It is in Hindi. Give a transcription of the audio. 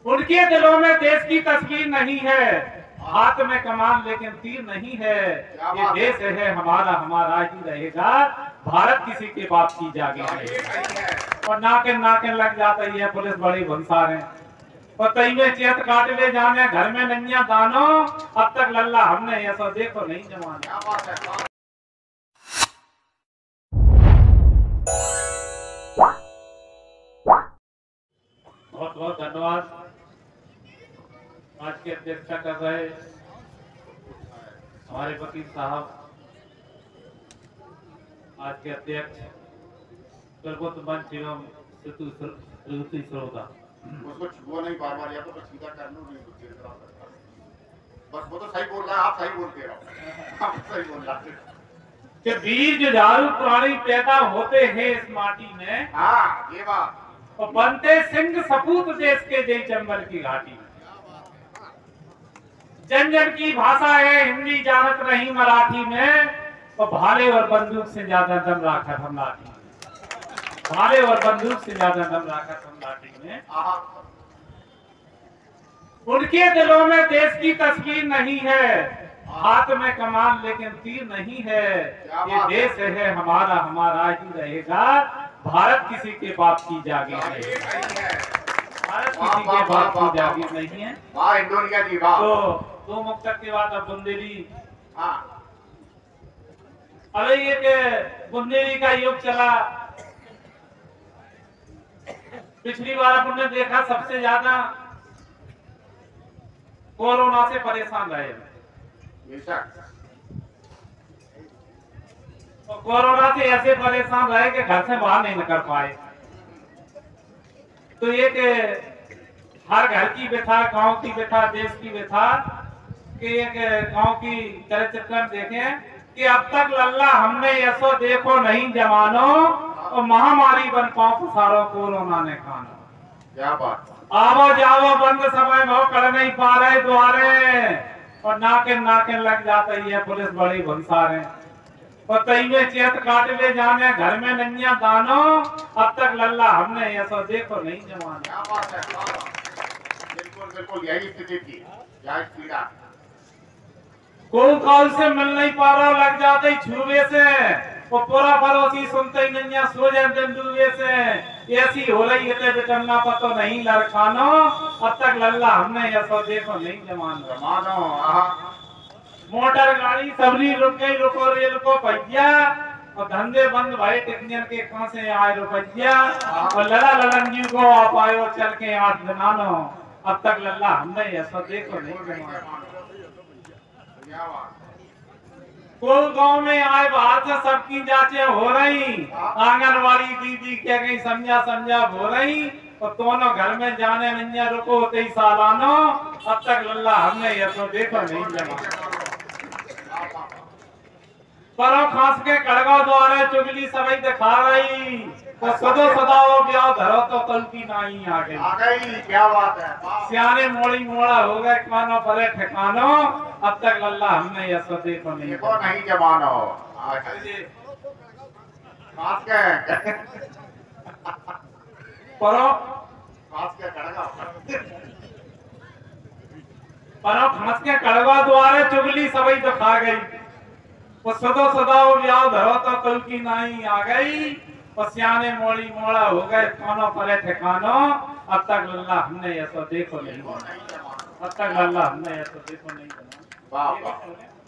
उनके दिलों में देश की तस्वीर नहीं है, हाथ में कमान लेकिन तीर नहीं है। ये देश है हमारा, हमारा ही रहेगा, भारत किसी के बाप की जागीर है। और नाके नाके लग जाता है पुलिस बड़ी भंसार है। और तई में चेत काट ले जाने घर में नैया दानो, अब तक लल्ला हमने ऐसा देखो नहीं जमाना। बहुत बहुत धन्यवाद। आज के अध्यक्षता कर रहे हमारे वकील साहब, आज के अध्यक्ष सर्वोत्त मंच एवं श्रुति श्रोता। उसको छुआ नहीं बार-बार, या तो सीधा कर लो, नहीं तो देर करा सकता। बस वो तो सही बोल रहा है, आप सही बोलते रहो। आप सही बोल रहा है कि वीर जुझारू प्राणी पैदा होते हैं इस माटी में। हाँ, ये बात। और बनते सिंह सपूत देश के जय चंबल की घाटी में। जन जन की भाषा है हिंदी, जानत नहीं मराठी में। और भाले और बंदूक से ज्यादा दम राखा हम लाठी में। भाले और बंदूक से ज्यादा दम राखा हम लाठी में। उनके दिलों में देश की तस्वीर नहीं है, हाथ में कमान लेकिन तीर नहीं है। ये देश है हमारा, हमारा ही रहेगा, भारत किसी के बाप की जागीर है। भारत किसी के बाप की जागीर नहीं है। तो दो मुक्तक के बाद अब बुंदेली। अरे ये के बुंदेली का युग चला। पिछली बार अपन ने देखा सबसे ज्यादा कोरोना से परेशान रहे। तो कोरोना से ऐसे परेशान रहे कि घर से बाहर नहीं निकल पाए। तो ये कि हर घर की व्यथा, गांव की व्यथा, देश की व्यथा कि एक गांव की चलचित्र देखें कि अब तक लल्ला हमने ऐसो देखो नहीं जमानो, और महामारी बन पाओ पसारो कोरोना ने खानो। क्या बात। आवो जावो बंद समय में कर नहीं पा रहे द्वारे, और नाके नाके लग जाता है पुलिस बड़ी भंसार है। और तई में चेत काट ले जाने घर में नैया दानो, अब तक लल्ला हमने ऐसा देखो नहीं जमाना। क्या बात है। बिल्कुल बिल्कुल यही स्थिति थी, यही पीड़ा। कोई कॉल से मिल नहीं पा रहा, लग जाते छुए से। वो पूरा पड़ोसी सुनते ही नैया सो जाते डूबे से। ऐसी हो रही है बेटन्ना पतो नहीं लड़खानो, अब तक लल्ला हमने ऐसा देखो नहीं जमाना। मोटर गाड़ी सबरी रुक गई, रुको रेल को भैया। और धंधे बंद भाई, टेक्नियन के कहां से आए रुपया। और लड़ा लड़नजी को आप आयो चल के 8 दिनानो, अब तक लल्ला हमने ऐसा देखो नहीं जमाना। कोई गांव में आए बाहर से सबकी जांचें हो रही, आंगनवाड़ी दीदी क्या गई समझा समझा हो रही। और दोनों घर में जाने नैया रुको 23 सालानो, अब तक लल्ला हमने ऐसा देखो नहीं जमाना। परो खास के कड़गाव द्वारे चुगली सभी दिखा रही। तो सदो सदाओ ब्याह धरो तो कल्पी नहीं आ गई। क्या बात है। सियाने मोड़ी मोड़ा हो गए कानो परे ठिकानो, अब तक लल्ला हमने ऐसा देखो नहीं जमानो। परो खास के कड़गाव द्वारे चुगली सभी दिखा गई। वो सदो सदाओ ब्याह धरो तो कल की नहीं आ गई। और सियाने मोड़ी मोड़ा हो गए कानों परे ठिकानो, अब तक लल्ला हमने ऐसा देखो नहीं। अब तक लल्ला हमने ऐसा देखो नहीं।